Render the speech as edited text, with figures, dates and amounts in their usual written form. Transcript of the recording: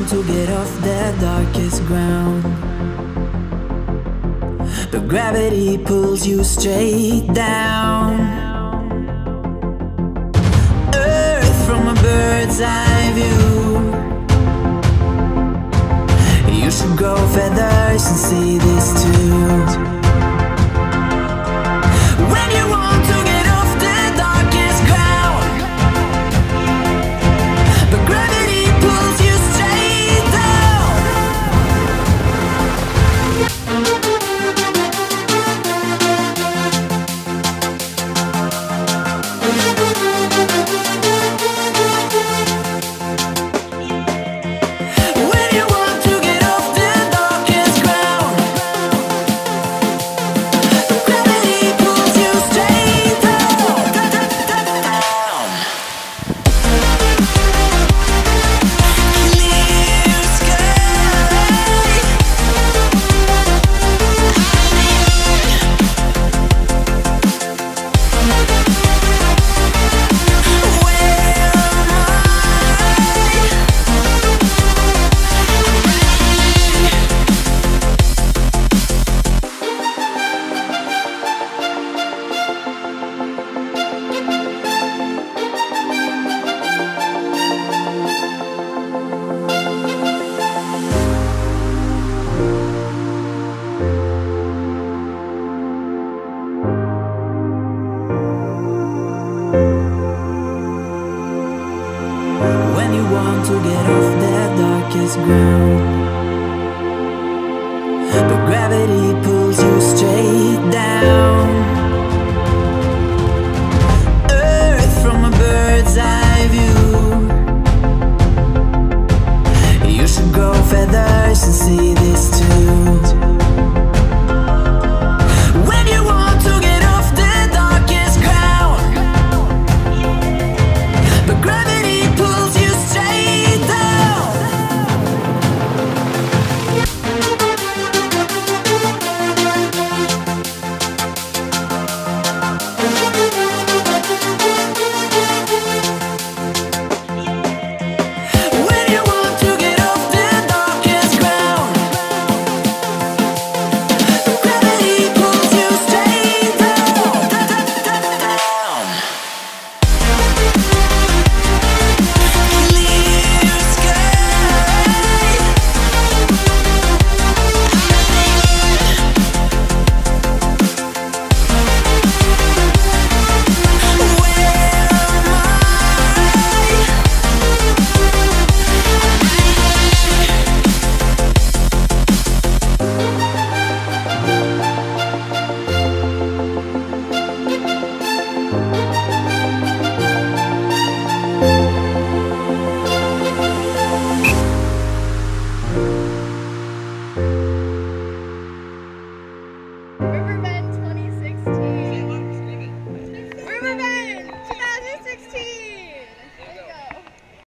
want to get off that darkest ground, but gravity pulls you straight down. Earth from a bird's eye view. You should grow feathers and see this too. When you want to get off the darkest ground, but gravity pulls you straight down. When you want to get off the darkest ground, but gravity pulls you straight down. Clear sky. When you want to get off that darkest ground,